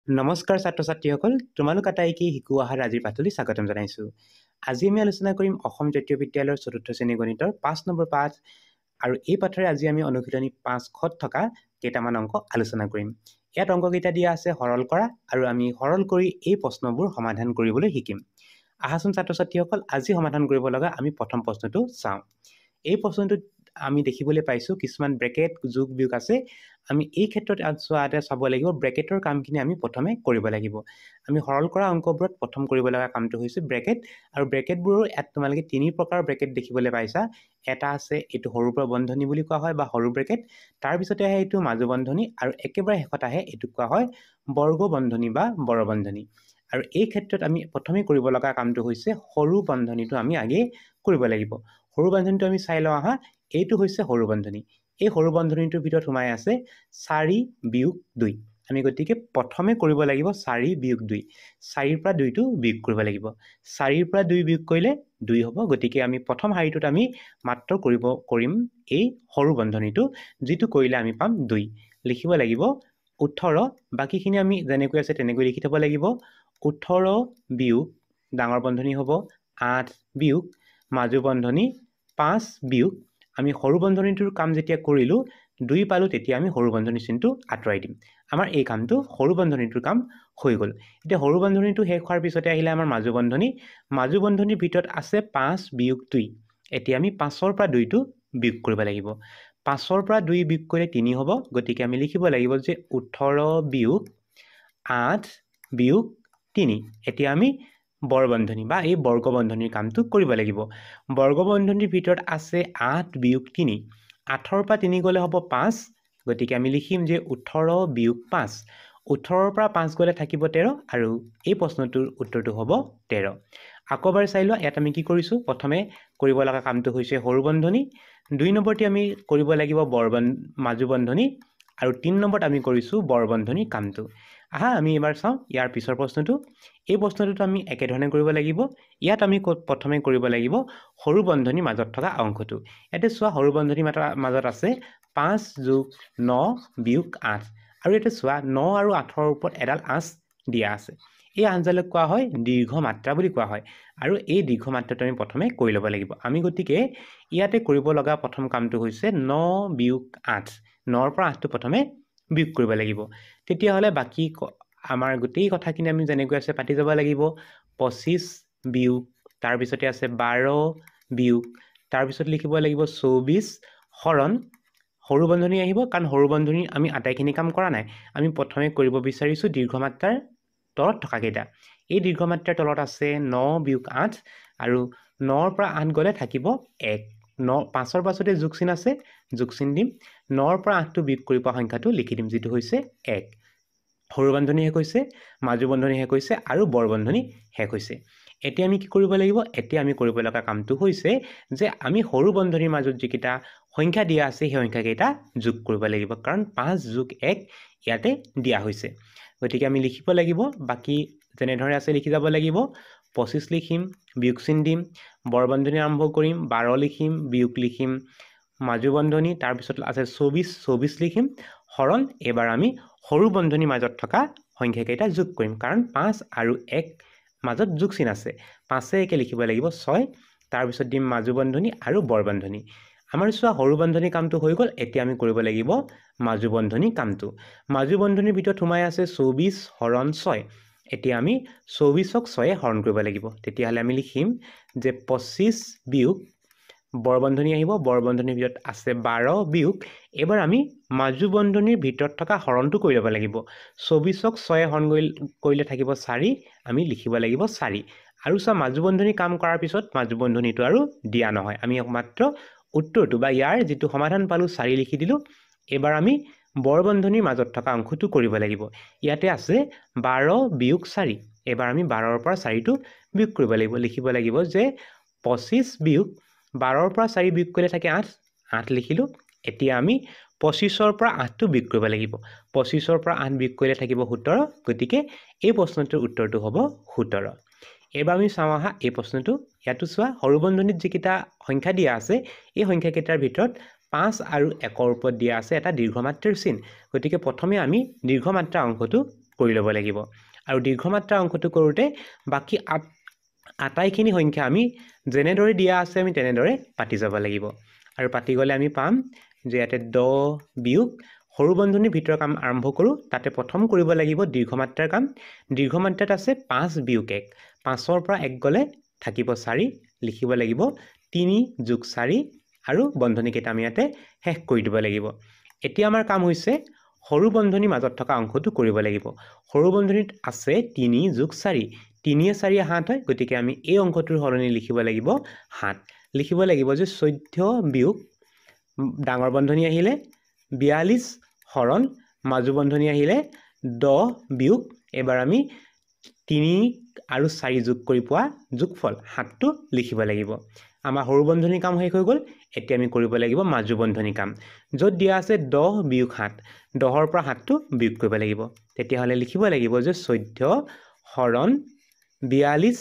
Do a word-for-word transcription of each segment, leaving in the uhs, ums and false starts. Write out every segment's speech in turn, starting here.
নমস্কাৰ ছাত্ৰ ছাত্ৰীসকল, তোমালোক আটাইকে শিকো অহাৰ আজিৰ পাঠলৈ স্বাগতম জনাইছো। আজি আমি আলোচনা কৰিম অসম জাতীয় বিদ্যালয়ৰ চতুৰ্থ শ্ৰেণী গণিতৰ পাঁচ নম্বৰ পাঠ আৰু এই পাঠৰে আজি আমি অনুশীলনী পাঁচ খত থকা কেইটামান অংক আলোচনা কৰিম। ইয়াত অংককেইটা দিয়া আছে সৰল কৰা আৰু আমি সৰল কৰি এই প্ৰশ্নবোৰ সমাধান কৰিবলৈ শিকিম। আহাচোন ছাত্ৰ ছাত্ৰীসকল, আজি সমাধান কৰিব লগা আমি প্ৰথম প্ৰশ্নটো চাওঁ। এই প্ৰশ্নটোত আমি দেখিবলৈ পাইছো কিছুমান ব্ৰেকেট যোগ বিয়োগ আছে। আমি এই ক্ষেত্ৰত চোৱাতে চাব লাগিব ব্ৰেকেটৰ কামখিনি আমি প্ৰথমে কৰিব লাগিব। আমি সৰল কৰা অংকবোৰত প্ৰথম কৰিব লগা কামটো হৈছে ব্ৰেকেট, আৰু ব্ৰেকেটবোৰৰ ইয়াত তোমালোকে তিনি প্ৰকাৰৰ ব্ৰেকেট দেখিবলৈ পাইছা। এটা আছে এইটো সৰু পৰা বন্ধনী বুলি কোৱা হয় বা সৰু ব্ৰেকেট, তাৰপিছতে আহে এইটো মাজু বন্ধনী, আৰু একেবাৰে শেষত আহে এইটো কোৱা হয় বৰ্গ বন্ধনী বা বৰ বন্ধনী। আৰু এই ক্ষেত্ৰত আমি প্ৰথমে কৰিব লগা কামটো হৈছে সৰু বন্ধনীটো আমি আগে কৰিব লাগিব। সৰু বন্ধনীটো আমি চাই লওঁ আহা। এইটো হৈছে সৰু বন্ধনী। এই সৰু বন্ধনীটোৰ ভিতৰত সোমাই আছে চাৰি বিয়োগ দুই। আমি গতিকে প্ৰথমে কৰিব লাগিব চাৰি বিয়োগ দুই। চাৰিৰ পৰা দুইটো বিয়োগ কৰিব লাগিব। চাৰিৰ পৰা দুই বিয়োগ কৰিলে দুই হ'ব। গতিকে আমি প্ৰথম শাৰীটোত আমি মাত্ৰ কৰিব কৰিম এই সৰু বন্ধনীটো, যিটো কৰিলে আমি পাম দুই। লিখিব লাগিব ওঠৰ, বাকীখিনি আমি যেনেকৈ আছে তেনেকৈ লিখি থব লাগিব। ওঠৰ বিয়োগ ডাঙৰ বন্ধনী হ'ব আঠ বিয়োগ মাজু বন্ধনী পাঁচ বিয়োগ। আমি সৰু বন্ধনীটোৰ কাম যেতিয়া কৰিলোঁ দুই পালোঁ, তেতিয়া আমি সৰু বন্ধনী চিনটো আঁতৰাই দিম। আমাৰ এই কামটো সৰু বন্ধনীটোৰ কাম হৈ গ'ল। এতিয়া সৰু বন্ধনীটো শেষ হোৱাৰ পিছতে আহিলে আমাৰ মাজু বন্ধনী। মাজু বন্ধনীৰ ভিতৰত আছে পাঁচ বিয়োগ দুই। এতিয়া আমি পাঁচৰ পৰা দুইটো বিয়োগ কৰিব লাগিব। পাঁচৰ পৰা দুই বিয়োগ কৰিলে তিনি হ'ব। গতিকে আমি লিখিব লাগিব যে ওঠৰ বিয়োগ আঠ বিয়োগ তিনি। এতিয়া আমি বৰ বন্ধনী বা এই বৰ্গ বন্ধনীৰ কামটো কৰিব লাগিব। বৰ্গ বন্ধনীৰ ভিতৰত আছে আঠ বিয়োগ তিনি। আঠৰ পৰা তিনি গ'লে হ'ব পাঁচ। গতিকে আমি লিখিম যে ওঠৰ বিয়োগ পাঁচ। ওঠৰৰ পৰা পাঁচ গ'লে থাকিব তেৰ, আৰু এই প্ৰশ্নটোৰ উত্তৰটো হ'ব তেৰ। আকৌ এবাৰ চাই লোৱা, ইয়াত আমি কি কৰিছোঁ, প্ৰথমে কৰিব লগা কামটো হৈছে সৰু বন্ধনী, দুই নম্বৰতে আমি কৰিব লাগিব বৰ মাজু বন্ধনী, আৰু তিনি নম্বৰত আমি কৰিছোঁ বৰ বন্ধনী কামটো। আহা আমি এবাৰ চাওঁ ইয়াৰ পিছৰ প্ৰশ্নটো। এই প্ৰশ্নটোতো আমি একেধৰণে কৰিব লাগিব। ইয়াত আমি প্ৰথমে কৰিব লাগিব সৰু বন্ধনীৰ মাজত থকা অংশটো। ইয়াতে চোৱা সৰু বন্ধনীৰ মাজত আছে পাঁচ যোগ ন বিয়োগ আঠ, আৰু ইয়াতে চোৱা ন আৰু আঠৰ ওপৰত এডাল আঁচ দিয়া আছে। এই আঁচডালক কোৱা হয় দীৰ্ঘ মাত্ৰা বুলি কোৱা হয়, আৰু এই দীৰ্ঘ মাত্ৰাটো আমি প্ৰথমে কৰি ল'ব লাগিব। আমি গতিকে ইয়াতে কৰিব লগা প্ৰথম কামটো হৈছে ন বিয়োগ আঠ। নৰ পৰা আঠটো প্ৰথমে বিয়োগ কৰিব লাগিব। তেতিয়াহ'লে বাকী আমাৰ গোটেই কথাখিনি আমি যেনেকৈ আছে পাতি যাব লাগিব। পঁচিছ বিয়োগ, তাৰপিছতে আছে বাৰ বিয়োগ, তাৰপিছত লিখিব লাগিব চৌবিছ হৰণ সৰু বন্ধনী আহিব, কাৰণ সৰু বন্ধনী আমি আটাইখিনি কাম কৰা নাই। আমি প্ৰথমে কৰিব বিচাৰিছোঁ দীৰ্ঘমাত্ৰাৰ তলত থকাকেইটা। এই দীৰ্ঘমাত্ৰাৰ তলত আছে ন বিয়োগ আঠ, আৰু নৰ পৰা আঠ গ'লে থাকিব এক। ন পাঁচৰ পাছতে যোগ চিন আছে, যোগ চিন দিম। নৰ পৰা আঠটো বিয়োগ কৰি পোৱা সংখ্যাটো লিখি দিম, যিটো হৈছে এক। সৰু বন্ধনী শেষ হৈছে, মাজু বন্ধনী শেষ হৈছে, আৰু বৰ বন্ধনী শেষ হৈছে। এতিয়া আমি কি কৰিব লাগিব, এতিয়া আমি কৰিব লগা কামটো হৈছে যে আমি সৰু বন্ধনীৰ মাজত যিকেইটা সংখ্যা দিয়া আছে সেই সংখ্যাকেইটা যোগ কৰিব লাগিব, কাৰণ পাঁচ যোগ এক ইয়াতে দিয়া হৈছে। গতিকে আমি লিখিব লাগিব বাকী যেনেধৰণে আছে লিখি যাব লাগিব। পঁচিছ লিখিম, বিয়োগ চিন দিম, বৰ বন্ধনী আৰম্ভ কৰিম, বাৰ লিখিম, বিয়োগ লিখিম, মাজু বন্ধনী, তাৰপিছত আছে চৌবিছ, চৌবিছ লিখিম, হৰণ এবাৰ আমি সৰু বন্ধনীৰ মাজত থকা সংখ্যাকেইটা যোগ কৰিম, কাৰণ পাঁচ আৰু এক মাজত যোগ চিন আছে। পাঁচে একে লিখিব লাগিব ছয়, তাৰপিছত দিম মাজু বন্ধনী আৰু বৰ বন্ধনী। আমাৰ চোৱা সৰু বন্ধনী কামটো হৈ গ'ল। এতিয়া আমি কৰিব লাগিব মাজু বন্ধনী কামটো। মাজু বন্ধনীৰ ভিতৰত সোমাই আছে চৌবিছ হৰণ ছয়। এতিয়া আমি চৌবিছক ছয়ে হৰণ কৰিব লাগিব। তেতিয়াহ'লে আমি লিখিম যে পঁচিছ বিয়োগ বৰ বন্ধনী আহিব, বৰ বন্ধনীৰ ভিতৰত আছে বাৰ বিয়োগ, এইবাৰ আমি মাজু বন্ধনীৰ ভিতৰত থকা হৰণটো কৰি ল'ব লাগিব। চৌবিছক ছয়ে হৰণ কৰিলে থাকিব চাৰি, আমি লিখিব লাগিব চাৰি। আৰু চোৱা মাজু বন্ধনী কাম কৰাৰ পিছত মাজু বন্ধনীটো আৰু দিয়া নহয়, আমি মাত্ৰ উত্তৰটো বা ইয়াৰ যিটো সমাধান পালোঁ চাৰি লিখি দিলোঁ। এইবাৰ আমি বৰ বন্ধনীৰ মাজত থকা অংশটো কৰিব লাগিব। ইয়াতে আছে বাৰ বিয়োগ চাৰি, এইবাৰ আমি বাৰৰ পৰা চাৰিটো বিয়োগ কৰিব লাগিব। লিখিব লাগিব যে পঁচিছ বিয়োগ বাৰৰ পৰা চাৰি বিয়োগ কৰিলে থাকে আঠ, আঠ লিখিলোঁ। এতিয়া আমি পঁচিছৰ পৰা আঠটো বিয়োগ কৰিব লাগিব। পঁচিছৰ পৰা আঠ বিয়োগ কৰিলে থাকিব সোতৰ, গতিকে এই প্ৰশ্নটোৰ উত্তৰটো হ'ব সোতৰ। এইবাৰ আমি চাওঁ আহা এই প্ৰশ্নটো। ইয়াতো চোৱা সৰু বন্ধনীত যিকেইটা সংখ্যা দিয়া আছে এই সংখ্যাকেইটাৰ ভিতৰত পাঁচ আৰু একৰ ওপৰত দিয়া আছে এটা দীৰ্ঘমাত্ৰাৰ চিন। গতিকে প্ৰথমে আমি দীৰ্ঘমাত্ৰা অংশটো কৰি ল'ব লাগিব আৰু দীৰ্ঘমাত্ৰা অংকটো কৰোঁতে বাকী আটাইখিনি সংখ্যা আমি যেনেদৰে দিয়া আছে আমি তেনেদৰে পাতি যাব লাগিব আৰু পাতি গ'লে আমি পাম যে ইয়াতে দহ বিয়োগ সৰু বন্ধনীৰ ভিতৰৰ কাম আৰম্ভ কৰোঁ তাতে প্ৰথম কৰিব লাগিব দীৰ্ঘমাত্ৰাৰ কাম দীৰ্ঘমাত্ৰাত আছে পাঁচ বিয়োগ এক পাঁচৰ পৰা এক গ'লে থাকিব চাৰি লিখিব লাগিব তিনি যোগ চাৰি আৰু বন্ধনীকেইটা আমি ইয়াতে শেষ কৰি দিব লাগিব এতিয়া আমাৰ কাম হৈছে সৰু বন্ধনীৰ মাজত থকা অংকটো কৰিব লাগিব সৰু বন্ধনীত আছে তিনি যোগ চাৰি তিনিয়ে চাৰিয়ে সাত হয় গতিকে আমি এই অংকটোৰ সলনি লিখিব লাগিব সাত লিখিব লাগিব যে চৈধ্য বিয়োগ ডাঙৰ বন্ধনী আহিলে বিয়াল্লিছ হৰণ মাজু বন্ধনী আহিলে দহ বিয়োগ এবাৰ আমি তিনি আৰু চাৰি যোগ কৰি পোৱা যোগফল সাতটো লিখিব লাগিব আমাৰ সৰু বন্ধনীৰ কাম শেষ হৈ গ'ল এতিয়া আমি কৰিব লাগিব মাজু বন্ধনীৰ কাম য'ত দিয়া আছে দহ বিয়োগ সাত দহৰ পৰা সাতটো বিয়োগ কৰিব লাগিব তেতিয়াহ'লে লিখিব লাগিব যে চৈধ্য হৰণ বিয়াল্লিছ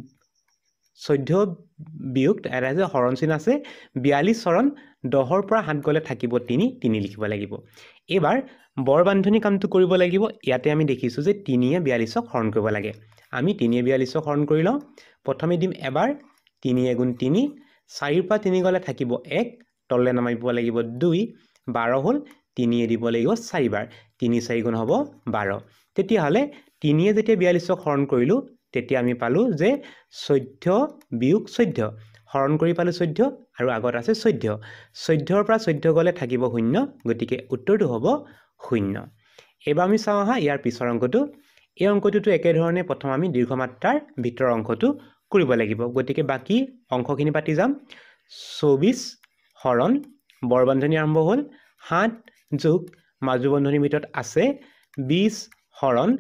চৈধ্য বিয়োগ এটা যে হৰণ চিন আছে বিয়াল্লিছ হৰণ দহৰ পৰা সাত গ'লে থাকিব তিনি তিনি লিখিব লাগিব এইবাৰ বৰ বান্ধনী কামটো কৰিব লাগিব ইয়াতে আমি দেখিছোঁ যে তিনিয়ে বিয়াল্লিছক হৰণ কৰিব লাগে আমি তিনিয়ে বিয়াল্লিছক হৰণ কৰি লওঁ প্ৰথমে দিম এবাৰ তিনি এগুণ তিনি চাৰিৰ পৰা তিনি গ'লে থাকিব এক তললৈ নামাৰিব লাগিব দুই বাৰ হ'ল তিনিয়ে দিব লাগিব চাৰিবাৰ তিনি চাৰি গুণ হ'ব বাৰ তেতিয়াহ'লে তিনিয়ে যেতিয়া বিয়াল্লিছক হৰণ কৰিলোঁ তেতিয়া আমি পালোঁ যে চৈধ্য বিয়োগ চৈধ্য হৰণ কৰি পালোঁ চৈধ্য আৰু আগত আছে চৈধ্য চৈধ্যৰ পৰা চৈধ্য গ'লে থাকিব শূন্য গতিকে উত্তৰটো হ'ব শূন্য এইবাৰ আমি চাওঁ আহা ইয়াৰ পিছৰ অংকটো এই অংকটোতো একেধৰণে প্ৰথম আমি দীৰ্ঘমাত্ৰাৰ ভিতৰৰ অংকটো কৰিব লাগিব গতিকে বাকী অংকখিনি পাতি যাম চৌবিছ হৰণ বৰ বন্ধনী আৰম্ভ হ'ল সাত যোগ মাজু বন্ধনীৰ ভিতৰত আছে বিছ হৰণ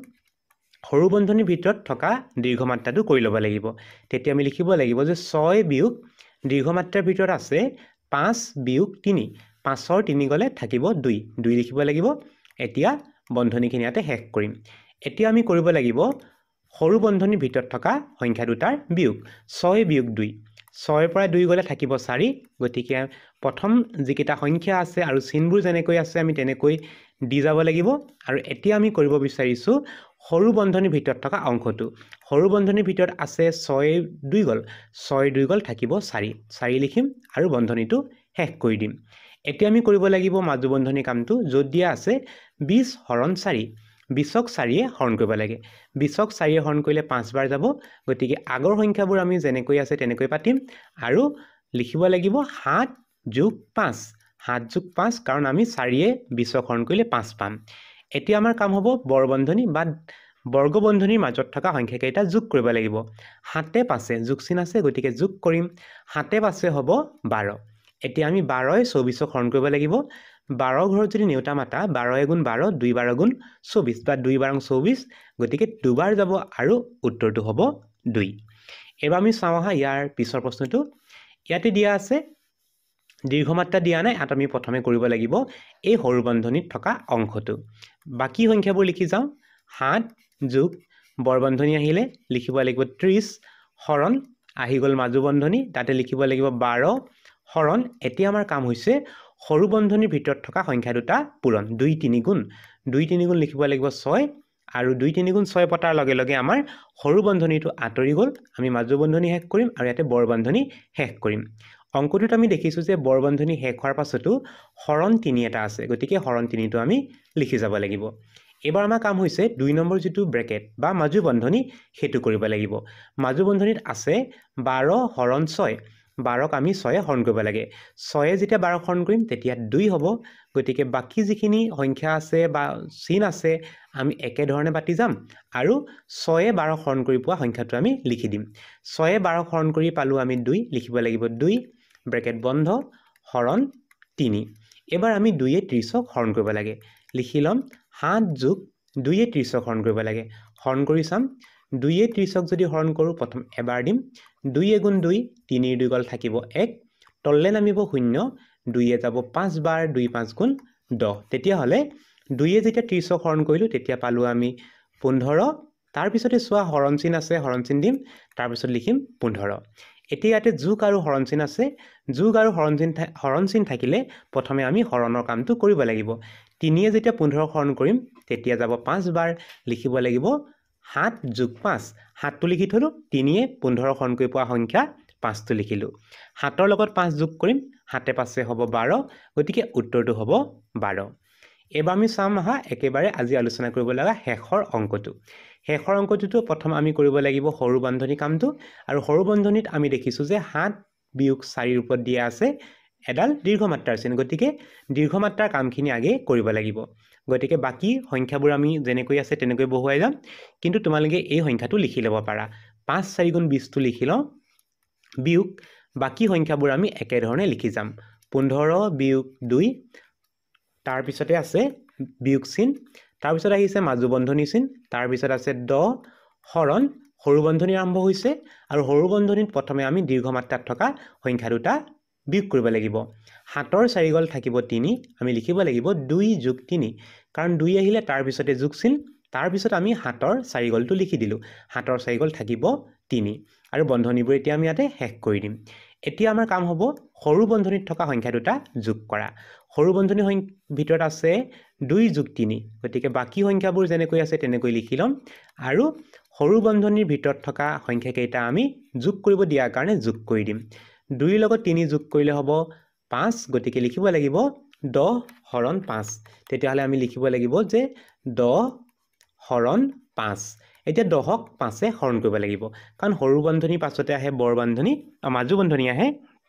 সৰু বন্ধনীৰ ভিতৰত থকা দীৰ্ঘমাত্ৰাটো কৰি ল'ব লাগিব তেতিয়া আমি লিখিব লাগিব যে ছয় বিয়োগ দীৰ্ঘমাত্ৰাৰ ভিতৰত আছে পাঁচ বিয়োগ তিনি পাঁচৰ তিনি গ'লে থাকিব দুই দুই লিখিব লাগিব এতিয়া বন্ধনীখিনি ইয়াতে শেষ কৰিম এতিয়া আমি কৰিব লাগিব সৰু বন্ধনীৰ ভিতৰত থকা সংখ্যা দুটাৰ বিয়োগ ছয় বিয়োগ দুই ছয়ৰ পৰা দুই গ'লে থাকিব চাৰি গতিকে প্ৰথম যিকেইটা সংখ্যা আছে আৰু চিনবোৰ যেনেকৈ আছে আমি তেনেকৈ দি যাব লাগিব আৰু এতিয়া আমি কৰিব বিচাৰিছোঁ সৰু বন্ধনীৰ ভিতৰত থকা অংকটো সৰু বন্ধনীৰ ভিতৰত আছে ছয় দুই গ'ল ছয় দুই গ'ল থাকিব চাৰি চাৰি লিখিম আৰু বন্ধনীটো শেষ কৰি দিম এতিয়া আমি কৰিব লাগিব মাজু বন্ধনী কামটো য'ত দিয়া আছে বিছ হৰণ চাৰি বিছক চাৰিয়ে হৰণ কৰিব লাগে বিছক চাৰিয়ে হৰণ কৰিলে পাঁচবাৰ যাব গতিকে আগৰ সংখ্যাবোৰ আমি যেনেকৈ আছে তেনেকৈ পাতিম আৰু লিখিব লাগিব সাত যোগ পাঁচ সাত যোগ পাঁচ কাৰণ আমি চাৰিয়ে বিছক হৰণ কৰিলে পাঁচ পাম এতিয়া আমাৰ কাম হ'ব বৰ বন্ধনী বা বৰ্গ বন্ধনীৰ মাজত থকা সংখ্যাকেইটা যোগ কৰিব লাগিব সাতে পাঁচে যোগ চিন আছে গতিকে যোগ কৰিম সাতে পাঁচে হ'ব বাৰ এতিয়া আমি বাৰই চৌবিছক হৰণ কৰিব লাগিব বাৰ ঘৰত যদি নেউতা মাতা বাৰ এগুণ বাৰ দুই বাৰ গুণ চৌবিছ বা দুই বাৰং চৌবিছ গতিকে দুবাৰ যাব আৰু উত্তৰটো হ'ব দুই এবাৰ আমি চাওঁ আহা ইয়াৰ পিছৰ প্ৰশ্নটো ইয়াতে দিয়া আছে দীৰ্ঘমাত্ৰা দিয়া নাই ইয়াত আমি প্ৰথমে কৰিব লাগিব এই সৰু বন্ধনীত থকা অংকটো বাকী সংখ্যাবোৰ লিখি যাওঁ সাত যোগ বৰ বন্ধনী আহিলে লিখিব লাগিব ত্ৰিছ হৰণ আহি গ'ল মাজু বন্ধনী তাতে লিখিব লাগিব বাৰ হৰণ এতিয়া আমাৰ কাম হৈছে সৰু বন্ধনীৰ ভিতৰত থকা সংখ্যা দুটা পূৰণ দুই তিনি গুণ দুই তিনি গুণ লিখিব লাগিব ছয় আৰু দুই তিনি গুণ ছয় পতাৰ লগে লগে আমাৰ সৰু বন্ধনীটো আঁতৰি গ'ল আমি মাজু বন্ধনী শেষ কৰিম আৰু ইয়াতে বৰ বন্ধনী শেষ কৰিম অংকটোত আমি দেখিছোঁ যে বৰ বন্ধনী শেষ হোৱাৰ পাছতো হৰণ তিনি এটা আছে গতিকে হৰণ তিনিটো আমি লিখি যাব লাগিব এবাৰ আমাৰ কাম হৈছে দুই নম্বৰ যিটো ব্ৰেকেট বা মাজু বন্ধনী সেইটো কৰিব লাগিব মাজু বন্ধনীত আছে বাৰ হৰণ ছয় বাৰক আমি ছয়ে হৰণ কৰিব লাগে ছয়ে যেতিয়া বাৰক হৰণ কৰিম তেতিয়া দুই হ'ব গতিকে বাকী যিখিনি সংখ্যা আছে বা চিন আছে আমি একেধৰণে পাতি যাম আৰু ছয়ে বাৰক হৰণ কৰি পোৱা সংখ্যাটো আমি লিখি দিম ছয়ে বাৰক হৰণ কৰি পালোঁ আমি দুই লিখিব লাগিব দুই ব্ৰেকেট বন্ধ হৰণ তিনি এবাৰ আমি দুইয়ে ত্ৰিছক হৰণ কৰিব লাগে লিখি ল'ম সাত যোগ দুইয়ে ত্ৰিছক হৰণ কৰিব লাগে হৰণ কৰি চাম দুইয়ে ত্ৰিছক যদি হৰণ কৰোঁ প্ৰথম এবাৰ দিম দুই এগুণ দুই তিনিৰ দুই গ'ল থাকিব এক তললৈ নামিব শূন্য দুইয়ে যাব পাঁচবাৰ দুই পাঁচ গুণ দহ তেতিয়াহ'লে দুইয়ে যেতিয়া ত্ৰিছক হৰণ কৰিলোঁ তেতিয়া পালোঁ আমি পোন্ধৰ তাৰপিছতে চোৱা হৰণ চিন আছে হৰণ চিন দিম তাৰপিছত লিখিম পোন্ধৰ এতিয়া ইয়াতে যোগ আৰু হৰণ চিন আছে যোগ আৰু হৰণ চিন হৰণ চিন থাকিলে প্ৰথমে আমি হৰণৰ কামটো কৰিব লাগিব তিনিয়ে যেতিয়া পোন্ধৰ হৰণ কৰিম তেতিয়া যাব পাঁচ বাৰ লিখিব লাগিব সাত যোগ পাঁচ সাতটো লিখি থলো তিনিয়ে পোন্ধৰ হৰণ কৰি পোৱা সংখ্যা পাঁচটো লিখিলো সাতৰ লগত পাঁচ যোগ কৰিম সাতে পাঁচে হ'ব বাৰ গতিকে উত্তৰটো হ'ব বাৰ এবাৰ আমি চাম আহা একেবাৰে আজি আলোচনা কৰিব লগা শেষৰ অংকটো শেষৰ অংকটোতো প্ৰথম আমি কৰিব লাগিব সৰু বন্ধনী কামটো আৰু সৰু বন্ধনীত আমি দেখিছো যে সাত বিয়োগ চাৰি ৰ ওপৰত দিয়া আছে এডাল দীৰ্ঘমাত্ৰাৰ চিন গতিকে দীৰ্ঘমাত্ৰাৰ কামখিনি আগে কৰিব লাগিব গতিকে বাকি সংখ্যাবোৰ আমি যেনেকৈ আছে তেনেকৈ বহুৱাই যাম কিন্তু তোমালোকে এই সংখ্যাটো লিখি ল'ব পাৰা পাঁচ চাৰি গুণ বিশ টো লিখি লওঁ বিয়োগ বাকি সংখ্যাবোৰ আমি একে ধৰণে লিখি যাম পোন্ধৰ বিয়োগ দুই তাৰ পিছতে আছে বিয়োগ চিন তাৰ পিছত আহিছে মাজু বন্ধনী চিন তাৰ পিছত আছে দহ হৰণ সৰু বন্ধনী আৰম্ভ হৈছে আৰু সৰু বন্ধনীত প্ৰথমে আমি দীৰ্ঘমাত্ৰাত থকা সংখ্যা দুটা বিয়োগ কৰিব লাগিব সাতৰ চাৰি গল থাকিব তিনি আমি লিখিব লাগিব দুই যোগ তিনি কাৰণ দুই আহিলে তাৰ পিছতে যোগ চিন তাৰ পিছত আমি সাতৰ চাৰি গলটো লিখি দিলো সাতৰ চাৰি গল থাকিব তিনি আৰু বন্ধনীবোৰ এতিয়া আমি ইয়াতে শেষ কৰি দিম এতিয়া আমাৰ কাম হ'ব সৰু বন্ধনীত থকা সংখ্যা দুটা যোগ কৰা সৰু বন্ধনী ভিতৰত আছে দুই যোগ তিনি গতিকে বাকি সংখ্যাবোৰ যেনেকৈ আছে তেনেকৈ লিখি লম আৰু সৰু বন্ধনীৰ ভিতৰত থকা সংখ্যা কেইটা আমি যোগ কৰিব দিয়াৰ কাৰণে যোগ কৰি দিম দুই ৰ লগত তিনি যোগ কৰিলে হ'ব পাঁচ গতিকে লিখিব লাগিব দহ হৰণ পাঁচ তেতিয়াহলে আমি লিখিব লাগিব যে দহ হৰণ পাঁচ এতিয়া দহক পাঁচে হৰণ কৰিব লাগিব কাৰণ সৰু বন্ধনী পাছতে আহে বৰ বন্ধনী মাজু বন্ধনী আহে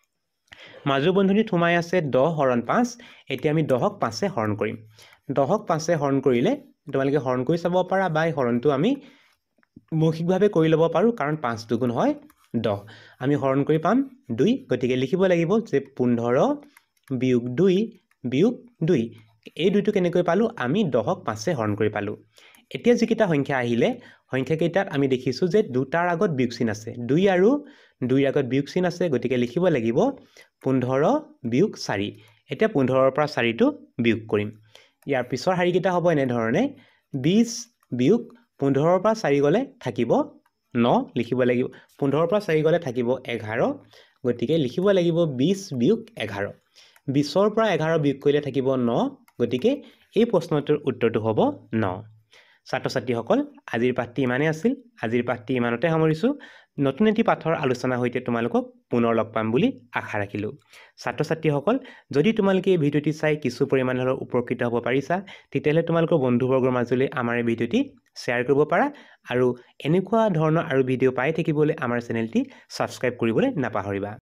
মাজু বন্ধনীত সোমাই আছে দহ হৰণ পাঁচ এতিয়া আমি দহক পাঁচে হৰণ কৰিম দহক পাঁচে হৰণ কৰিলে তোমালোকে হৰণ কৰি চাব পাৰা বা হৰণটো আমি মৌখিকভাৱে কৰি ল'ব পাৰো কাৰণ পাঁচ দুগুণ হয় দহ আমি হৰণ কৰি পাম দুই গতিকে লিখিব লাগিব যে পোন্ধৰ বিয়োগ দুই বিয়োগ দুই এই দুইটো কেনেকৈ পালো আমি দহক পাঁচে হৰণ কৰি পালো এতিয়া যিকেইটা সংখ্যা আহিলে সংখ্যা কেইটাত আমি দেখিছো যে দুটাৰ আগত বিয়োগ চিন আছে দুই আৰু দুইৰ আগত বিয়োগ চিন আছে গতিকে লিখিব লাগিব পোন্ধৰ বিয়োগ চাৰি এতিয়া পোন্ধৰৰ পৰা চাৰিটো বিয়োগ কৰিম ইয়াৰ পিছৰ শাৰীকেইটা হ'ব এনে ধৰণে বিশ বিয়োগ পোন্ধৰৰ পৰা চাৰি গলে থাকিব ন লিখিব লাগিব পোন্ধৰৰ পৰা চাৰি গলে থাকিব এঘাৰ গতিকে লিখিব লাগিব বিশ বিয়োগ এঘাৰ বিশৰ পৰা এঘাৰ বিয়োগ কৰিলে থাকিব ন গতিকে এই প্ৰশ্নটোৰ উত্তৰটো হ'ব ন ছাত্ৰ ছাত্ৰীসকল আজিৰ পাঠটি ইমানেই আছিল আজিৰ পাঠটি ইমানতে সামৰিছো নতুন এটি পাঠৰ আলোচনা হৈতে তোমালোকক পুনৰ লগ পাম বুলি আশা ৰাখিলো ছাত্ৰ ছাত্ৰীসকল যদি তোমালোকে এই ভিডিঅ'টি চাই কিছু পৰিমাণৰ উপকৃত হ'ব পাৰিছা তেতিয়াহলে তোমালোকৰ বন্ধুবৰ্গৰ মাজলৈ আমাৰ এই ভিডিঅ'টি শ্বেয়াৰ কৰিব পাৰা আৰু এনেকুৱা ধৰণৰ আৰু ভিডিঅ' পাই থাকিবলৈ আমাৰ চেনেলটি সাবস্ক্ৰাইব কৰিবলৈ নাপাহৰিবা